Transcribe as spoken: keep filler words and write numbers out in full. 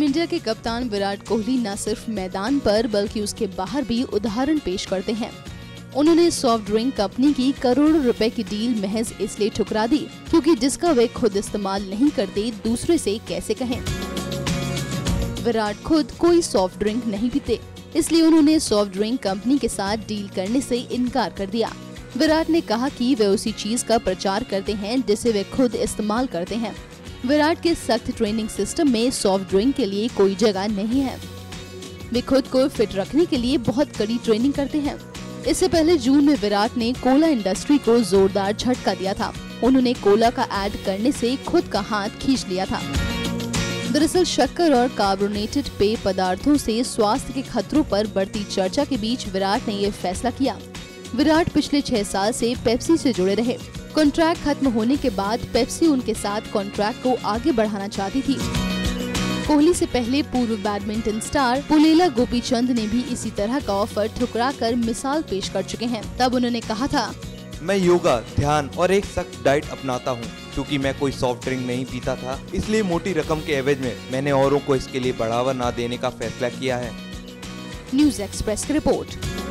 India के कप्तान विराट कोहली न सिर्फ मैदान पर बल्कि उसके बाहर भी उदाहरण पेश करते हैं। उन्होंने सॉफ्ट ड्रिंक कंपनी की करोड़ों रुपए की डील महज इसलिए ठुकरा दी क्योंकि जिसका वे खुद इस्तेमाल नहीं करते दूसरे से कैसे कहें। विराट खुद कोई सॉफ्ट ड्रिंक नहीं पीते, इसलिए उन्होंने सॉफ्ट ड्रिंक कंपनी के साथ डील करने से इनकार कर दिया। विराट ने कहा कि वे उसी चीज का प्रचार करते हैं जिसे वे खुद इस्तेमाल करते हैं। विराट के सख्त ट्रेनिंग सिस्टम में सॉफ्ट ड्रिंक के लिए कोई जगह नहीं है। वे खुद को फिट रखने के लिए बहुत कड़ी ट्रेनिंग करते हैं। इससे पहले जून में विराट ने कोला इंडस्ट्री को जोरदार झटका दिया था। उन्होंने कोला का ऐड करने से खुद का हाथ खींच लिया था। दरअसल शक्कर और कार्बोनेटेड पेय पदार्थों से स्वास्थ्य के खतरों पर बढ़ती चर्चा के बीच विराट ने ये फैसला किया। विराट पिछले छह साल से पेप्सी से जुड़े रहे। कॉन्ट्रैक्ट खत्म होने के बाद पेप्सी उनके साथ कॉन्ट्रैक्ट को आगे बढ़ाना चाहती थी। कोहली से पहले पूर्व बैडमिंटन स्टार पुलेला गोपीचंद ने भी इसी तरह का ऑफर ठुकरा कर मिसाल पेश कर चुके हैं। तब उन्होंने कहा था, मैं योगा, ध्यान और एक सख्त डाइट अपनाता हूँ। क्योंकि मैं कोई सॉफ्ट ड्रिंक नहीं पीता था, इसलिए मोटी रकम के एवज में मैंने औरों को इसके लिए बढ़ावा न देने का फैसला किया है। न्यूज़ एक्सप्रेस की रिपोर्ट।